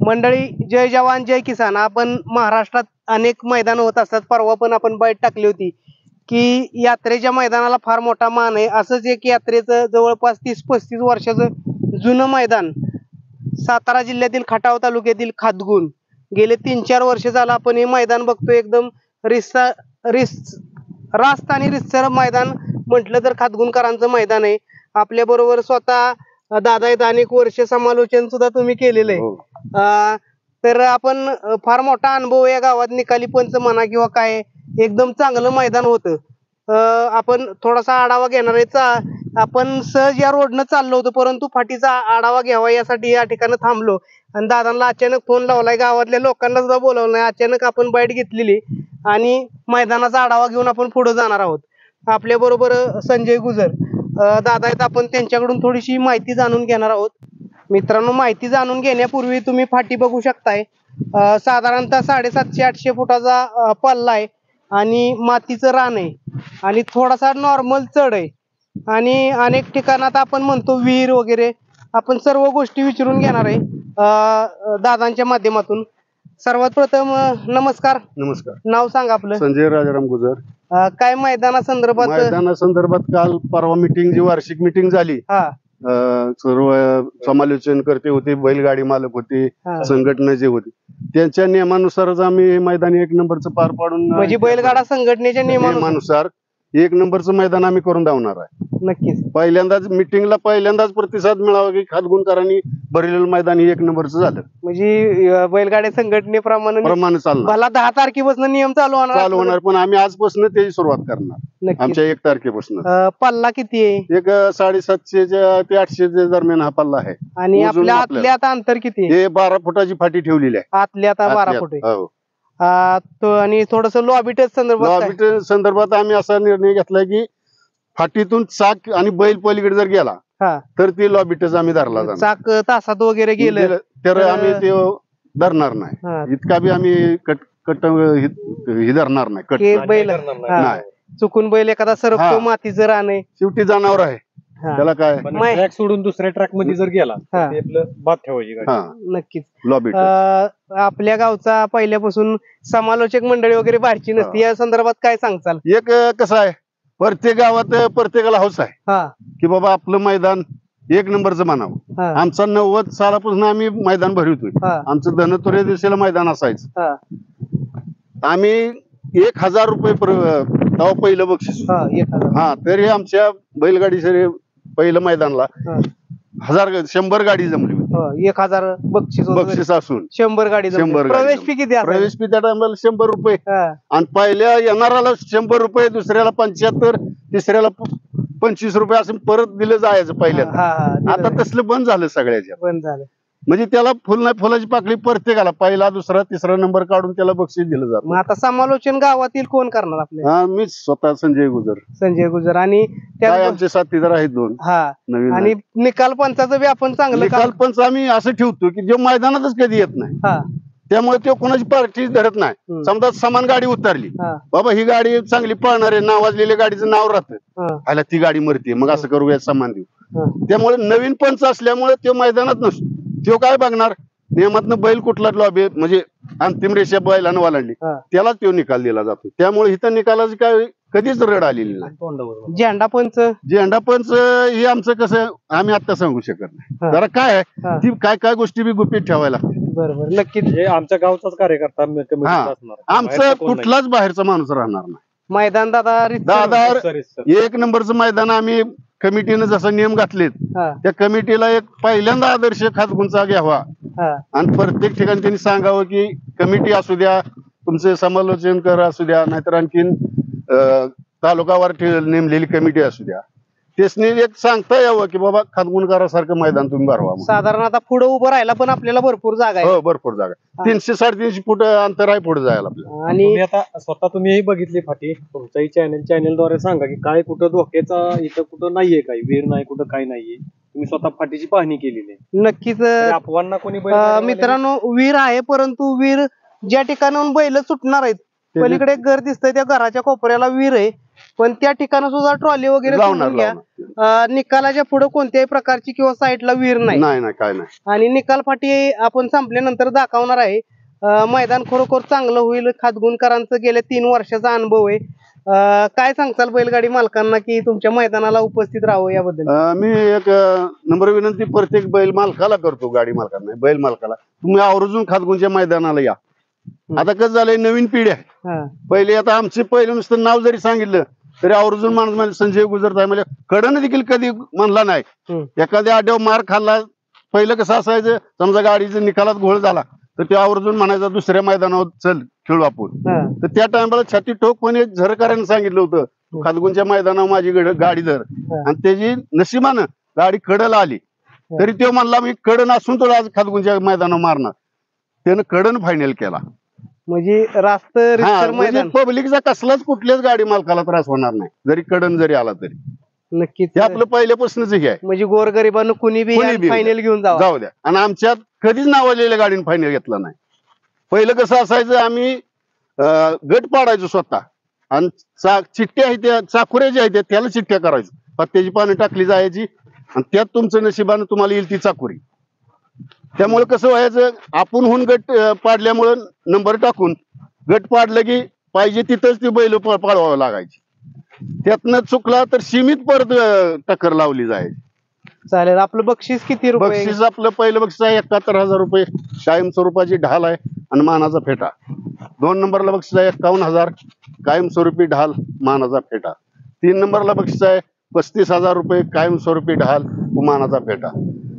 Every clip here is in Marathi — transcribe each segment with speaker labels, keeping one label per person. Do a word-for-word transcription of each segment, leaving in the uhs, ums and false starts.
Speaker 1: मंडळी, जय जवान जय किसान. आपण महाराष्ट्रात अनेक मैदान होत असतात. परवा पण आपण बाईट टाकली होती की यात्रेच्या मैदानाला फार मोठा मान आहे. असंच एक यात्रेचं जवळपास तीस पस्तीस वर्षाचं जुनं मैदान सातारा जिल्ह्यातील खटाव तालुक्यातील खातगुण. गेले तीन चार वर्ष झालं आपण हे मैदान बघतोय. एकदम रिस्सा रिस रास्त आणि रितसर मैदान म्हटलं तर खातगुणकरांचं मैदान आहे. आपल्या बरोबर स्वतः दादा आहेत. अनेक वर्ष समालोचन सुद्धा तुम्ही केलेलं आहे. तर आपण फार मोठा अनुभव या गावात निकाली पंच म्हणा किंवा काय, एकदम चांगलं मैदान होतं. आपण थोडासा आढावा घेणार आहे. आपण सहज या रोडनं चाललो होतो, परंतु फाटीचा आढावा घ्यावा यासाठी या ठिकाणी थांबलो आणि दादांना अचानक फोन लावलाय. गावातल्या लोकांना सुद्धा बोलावलं नाही. अचानक आपण बाईट घेतलेली आणि मैदानाचा आढावा घेऊन आपण पुढे जाणार आहोत. आपल्या बरोबर संजय गुजर दादा आहेत. आपण त्यांच्याकडून थोडीशी माहिती जाणून घेणार आहोत. मित्रांनो, माहिती जाणून घेण्यापूर्वी तुम्ही फाटी बघू शकताय. साधारणतः साडेसातशे आठशे फुटाचा पल्ला आहे आणि मातीचं रान आहे आणि थोडासा नॉर्मल चढ आहे आणि अनेक ठिकाणात आपण म्हणतो विहीर वगैरे. आपण सर्व गोष्टी विचारून घेणार आहे दादांच्या माध्यमातून. सर्वात प्रथम नमस्कार.
Speaker 2: नमस्कार.
Speaker 1: नाव सांगा आपलं.
Speaker 2: संजय राजाराम गुजर.
Speaker 1: काय मैदाना संदर्भात
Speaker 2: मैदाना संदर्भात काल परवा मीटिंग जी वार्षिक मीटिंग झाली,
Speaker 1: हा
Speaker 2: सर्व समालोचन करते होते, बैलगाडी मालक होते, संघटना जे होती त्यांच्या नियमानुसारच आम्ही मैदान एक नंबरचं पार पाडून,
Speaker 1: म्हणजे बैलगाडा संघटनेच्या
Speaker 2: नियमानुसार एक नंबरचं मैदान आम्ही करून धावणार आहे.
Speaker 1: नक्कीच.
Speaker 2: पहिल्यांदाच मीटिंगला पहिल्यांदाच प्रतिसाद मिळावा की खातगुणकरांनी भरलेलं मैदान हे एक नंबरचं झालं.
Speaker 1: म्हणजे बैलगाडी संघटनेप्रमाणे
Speaker 2: प्रमाणे चालणार.
Speaker 1: मला दहा तारखेपासून नियम चालू होणार
Speaker 2: चालू होणार पण आम्ही आजपासून त्याची सुरुवात करणार. आमच्या एक तारखेपासून.
Speaker 1: पल्ला किती आहे?
Speaker 2: एक साडेसातशे ते आठशे दरम्यान हा पल्ला आहे.
Speaker 1: आणि आपल्या आतल्या आता अंतर किती आहे?
Speaker 2: हे बारा फुटाची फाटी ठेवलेली आहे.
Speaker 1: आतल्या आता बारा फुट आहे. आणि थोडस लॉबिटच संदर्भात
Speaker 2: लॉबिट संदर्भात आम्ही असा निर्णय घेतलाय की फाटीतून चाक आणि बैल पलीकडे जर गेला तर ती लॉबिटच आम्ही धरला जाणार.
Speaker 1: चाक तासात वगैरे गेलं
Speaker 2: तर आम्ही ते धरणार नाही. इतका बी आम्ही कट कट ही धरणार नाही. कट
Speaker 1: बैल
Speaker 2: नाही.
Speaker 1: चुकून बैल एखादा सरकतो, मातीचं रान आहे,
Speaker 2: शेवटी जनावर आहे, त्याला काय
Speaker 3: ट्रॅक सोडून दुसऱ्या ट्रॅक मध्ये जर गेला आपलं बात ठेवायची गाडी.
Speaker 1: नक्कीच.
Speaker 2: लॉबिट
Speaker 1: आपल्या गावचा पहिल्यापासून समालोचक मंडळी वगैरे बाहेरची नसती. या संदर्भात काय सांगचाल?
Speaker 2: एक कसं आहे, प्रत्येक गावात प्रत्येकाला हौस आहे की बाबा आपलं मैदान एक नंबरचं म्हणावं. आमचा नव्वद सालापासून आम्ही मैदान भरवतोय. आमचं धनतुरे दिवशीला मैदान असायचं. आम्ही एक हजार रुपये तेव्हा पहिलं बक्षीस. हा तरी आमच्या बैलगाडी शर्यत पहिलं मैदानला हजार शंभर गाडी जमली होती.
Speaker 1: एक हजार बक्षीस
Speaker 2: बक्षीस असून
Speaker 1: शंभर गाडी.
Speaker 2: शंभर
Speaker 1: प्रवेश फी किती?
Speaker 2: प्रवेश फी त्या टायमाला शंभर रुपये आणि पहिल्या येणाऱ्याला शंभर रुपये, दुसऱ्याला पंच्याहत्तर, तिसऱ्याला पंचवीस रुपये असं परत दिलं जायचं पहिल्या. आता तसलं बंद झालं सगळ्याच्या.
Speaker 1: बंद झालं
Speaker 2: म्हणजे त्याला फुल नाही फुलाची पाकळी प्रत्येकाला पहिला दुसरा तिसरा नंबर काढून त्याला बक्षीस दिलं जातं.
Speaker 1: आता समालोचन गावातील कोण करणार आपले?
Speaker 2: हा मी स्वतः संजय गुजर.
Speaker 1: संजय गुजर. आणि
Speaker 2: आमचे साथीदार आहेत दोन.
Speaker 1: हा
Speaker 2: नवीन.
Speaker 1: आणि निकाल पंचाचं बी आपण चांगलं
Speaker 2: निकाल पंच आम्ही असं ठेवतो की जो मैदानातच कधी येत नाही, त्यामुळे तो कोणाची पार्टी धरत नाही. समजा समान गाडी उतरली, बाबा ही गाडी चांगली पळणार आहे, नावाजलेल्या गाडीचं नाव राहतं, आला ती गाडी मरते, मग असं करूया समान देऊ. त्यामुळे नवीन पंच असल्यामुळे तो मैदानात नसतो. तो काय बघणार, नियमातनं बैल कुठला लॉबी म्हणजे अंतिम रेषा बैलानं वालांडली त्याला तो निकाल दिला जातो. त्यामुळे इथं निकालाची काय कधीच रड आलेली नाही.
Speaker 1: झेंडा पंच
Speaker 2: झेंडा पंच हे आमचं कसं आम्ही आता सांगू शकत नाही. जरा काय आहे ती काय काय गोष्टी बी गुपित ठेवायला लागते.
Speaker 1: बरोबर. नक्कीच.
Speaker 3: आमच्या गावचाच कार्यकर्ता
Speaker 2: आमचं कुठलाच बाहेरचा माणूस राहणार नाही.
Speaker 1: मैदान दादा
Speaker 2: दादा एक नंबरचं मैदान आम्ही कमिटीनं जसा नियम घातलेत त्या कमिटीला एक पहिल्यांदा आदर्श खातगुणचा घ्यावा आणि प्रत्येक ठिकाणी त्यांनी सांगावं की कमिटी असू द्या, तुमचे समालोचन कर असू द्या, नाहीतर आणखीन तालुकावार नेमलेली कमिटी असू द्या, त्यासनी एक सांगता यावं की बाबा खातगुणकारासारखं मैदान तुम्ही भरवा.
Speaker 1: साधारण आता पुढे उभं राहायला पण आपल्याला भरपूर जागा आहे.
Speaker 2: हो भरपूर जागा. तीनशे साडेतीनशे फूट अंतर आहे पुढे जायला आपल्याला.
Speaker 3: आणि आता स्वतः तुम्ही बघितली फाटी, तुमच्याही चॅनल चॅनलद्वारे सांगा की काय कुठं धोक्याचा इथं कुठं नाहीये, काही वीर नाही, कुठं काही नाहीये. तुम्ही स्वतः फाटीची पाहणी केलेली आहे.
Speaker 1: नक्कीच.
Speaker 3: अफवांना कोणी
Speaker 1: मित्रांनो, वीर आहे, परंतु वीर ज्या ठिकाणाहून बैल सुटणार आहेत, पलीकडे एक घर दिसतंय, त्या घराच्या कोपऱ्याला वीर आहे पण त्या ठिकाणी सुद्धा ट्रॉली वगैरे
Speaker 2: लावणार,
Speaker 1: सोडून घ्या. अं, निकालाच्या पुढे कोणत्याही प्रकारची किंवा साईडला विहीर नाही
Speaker 2: नाही नाही काय नाही.
Speaker 1: आणि निकाल फाटी आपण संपल्यानंतर दाखवणार आहे. अं, मैदान खरोखर चांगलं होईल. खातगुणकरांचं गेल्या तीन वर्षाचा अनुभव आहे. अं, काय सांगताल बैलगाडी मालकांना की तुमच्या मैदानाला उपस्थित राहावं याबद्दल?
Speaker 2: अं, मी एक अं, नम्र विनंती प्रत्येक बैल मालकाला करतो, गाडी मालकांना, बैल मालकाला, तुम्ही आवर्जून खातगुंच्या मैदानाला या. आता कसं झालंय, नवीन पिढी आहे.
Speaker 1: हा
Speaker 2: पहिले आता आमचे पहिले नुसतं नाव जरी सांगितलं तरी आवर्जून माणूस म्हणजे संजय गुजरताय म्हणजे कडनं देखील कधी म्हणला नाही.
Speaker 1: हम्म.
Speaker 2: एखाद्या आड्यावर मार खाल्ला, पहिलं कसं असायचं, समजा गाडीचा निकालात घोळ झाला तर ते आवर्जून म्हणायचा दुसऱ्या मैदानावर चल खेळू आपण.
Speaker 1: हा
Speaker 2: तर त्या टायमाला छाती ठोकपणे झरकरांनी सांगितलं होतं, तू खातगुंच्या मैदानावर माझी गड- गाडी धर. आणि त्याची नशिबानं गाडी कडला आली तरी तो म्हणला मी कडन असून तुला आज खातगुंच्या मैदानावर मारणार. त्यानं कडन फायनल केला.
Speaker 1: म्हणजे रास्त
Speaker 2: हा
Speaker 1: रितसर
Speaker 2: म्हणजे
Speaker 1: मैदान.
Speaker 2: पब्लिकचा कसलाच कुठल्याच गाडी मालकाला त्रास होणार नाही, जरी कडन जरी आला तरी.
Speaker 1: नक्कीच
Speaker 2: हे आपलं पहिल्यापासूनच हे आहे.
Speaker 1: म्हणजे गोरगरिबांना कुणी बी
Speaker 2: कुणी बी
Speaker 1: फायनल घेऊन जावं.
Speaker 2: जाऊ द्या. आणि आमच्यात कधीच नावाजलेल्या गाडीने फायनल घेतला नाही. पहिलं कसं असायचं, आम्ही अं, गट पाडायचो स्वतः आणि चा- चिठ्ठ्या आहेत त्या चाकुऱ्या ज्या आहेत त्या त्याला चिठ्ठ्या करायचो. पत्त्याची पानं टाकली जायची आणि त्यात तुमचं नशिबानं तुम्हाला येईल ती चाकुरी. त्यामुळे कसं व्हायचं, आपण होऊन गट अं, पाडल्यामुळं नंबर टाकून गट पाडलं की पाहिजे तिथंच ती बैल प- पाडवावं लागायची. त्यातनं चुकला तर सीमित परत अं, टक्कर लावली जायची.
Speaker 1: चालेल. आपलं बक्षीस किती रुपये?
Speaker 2: बक्षीस आपलं पहिलं बक्षीस आहे एकाहत्तर हजार रुपये, कायम स्वरूपाची ढाल आहे आणि मानाचा फेटा. दोन नंबरला बक्षीस आहे एक्कावन्न हजार, कायमस्वरूपी ढाल, मानाचा फेटा. तीन नंबरला बक्षीस आहे पस्तीस हजार रुपये, कायमस्वरूपी ढाल, मानाचा फेटा.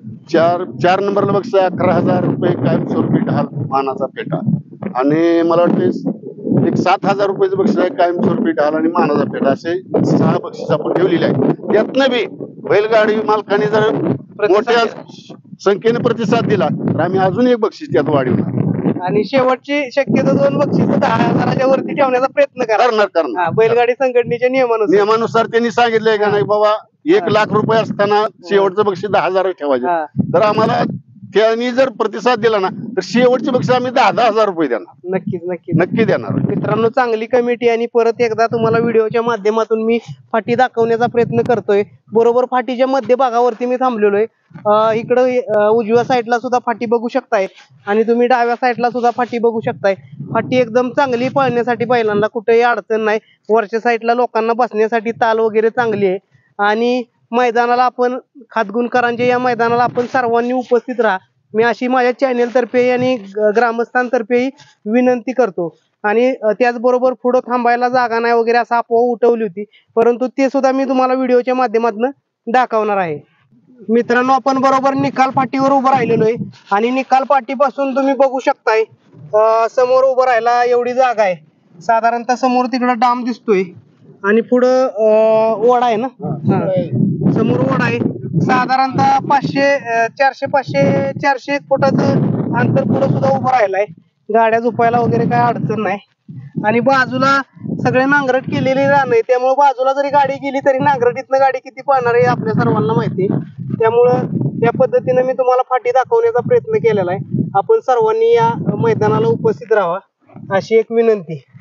Speaker 2: चार चार नंबरला बक्षीस आहे अकरा हजार रुपये, कायमस्वरूपी ढाल, मानाचा फेटा. आणि मला वाटते एक सात हजार रुपयाचं बक्षीस आहे कायमस्वरूपी ढाल आणि मानाचा फेटा. असे सहा बक्षीस आपण ठेवलेले आहे. त्यातनं बी बैलगाडी मालकाने जर मोठ्या संख्येने प्रतिसाद दिला तर आम्ही अजून एक बक्षीस त्यात वाढवणार.
Speaker 1: आणि शेवटची शक्यतो दोन बक्षीस दहा हजाराच्या वरती ठेवण्याचा प्रयत्न करा.
Speaker 2: करणार करणार
Speaker 1: हा, बैलगाडी संघटनेच्या नियमानुसार.
Speaker 2: नियमानुसार त्यांनी सांगितलंय का नाही बाबा, एक लाख रुपये असताना शेवटचं बक्षीस दहा हजार ठेवायचे.
Speaker 1: हा.
Speaker 2: तर आम्हाला त्यांनी जर प्रतिसाद दिला ना तर शेवटचे बक्षीस आम्ही दहा दहा हजार रुपये देणार,
Speaker 1: नक्कीच नक्कीच
Speaker 2: नक्की देणार.
Speaker 1: मित्रांनो, चांगली कमिटी. आणि परत एकदा तुम्हाला व्हिडिओच्या माध्यमातून मी फाटी दाखवण्याचा प्रयत्न करतोय. बरोबर फाटीच्या मध्यभागावरती मी थांबलेलो आहे. अं, इकडं अं, उजव्या साईडला सुद्धा फाटी बघू शकताय आणि तुम्ही डाव्या साईडला सुद्धा फाटी बघू शकताय. फाटी एकदम चांगली पळण्यासाठी बैलांना कुठेही अडचण नाही. वरच्या साईडला लोकांना बसण्यासाठी ताल वगैरे चांगली आहे. आणि मैदानाला आपण खातगुणकरांच्या या मैदानाला आपण सर्वांनी उपस्थित राहा, मी अशी माझ्या चॅनेल तर्फे आणि ग्रामस्थांतर्फे विनंती करतो. आणि त्याचबरोबर पुढे थांबायला जागा नाही वगैरे असं अफवा उठवली होती, परंतु ते सुद्धा मी तुम्हाला व्हिडिओच्या माध्यमातून दाखवणार आहे. मित्रांनो, आपण बरोबर निकाल पाटीवर उभं राहिलेलो आहे आणि निकाल पाटीपासून तुम्ही बघू शकताय अं, समोर उभं राहायला एवढी जागा आहे. साधारणतः समोर तिकडं डाम दिसतोय आणि पुढं अं, ओढा आहे ना. हा. समोर ओढा आहे. साधारणतः पाचशे अं, चारशे पाचशे चारशे एक फुटाचं अंतर पुढे सुद्धा उभं राहिलाय. गाड्या झोपायला वगैरे काय अडचण नाही. आणि बाजूला सगळे नांगरट केलेली रान आहे, त्यामुळे बाजूला जरी गाडी गेली तरी नांगरटीतनं गाडी किती पळणार आहे आपल्या सर्वांना माहिती आहे. त्यामुळं या पद्धतीने मी तुम्हाला फाटी दाखवण्याचा प्रयत्न केलेला आहे. आपण सर्वांनी या मैदानाला उपस्थित राहावा अशी एक विनंती.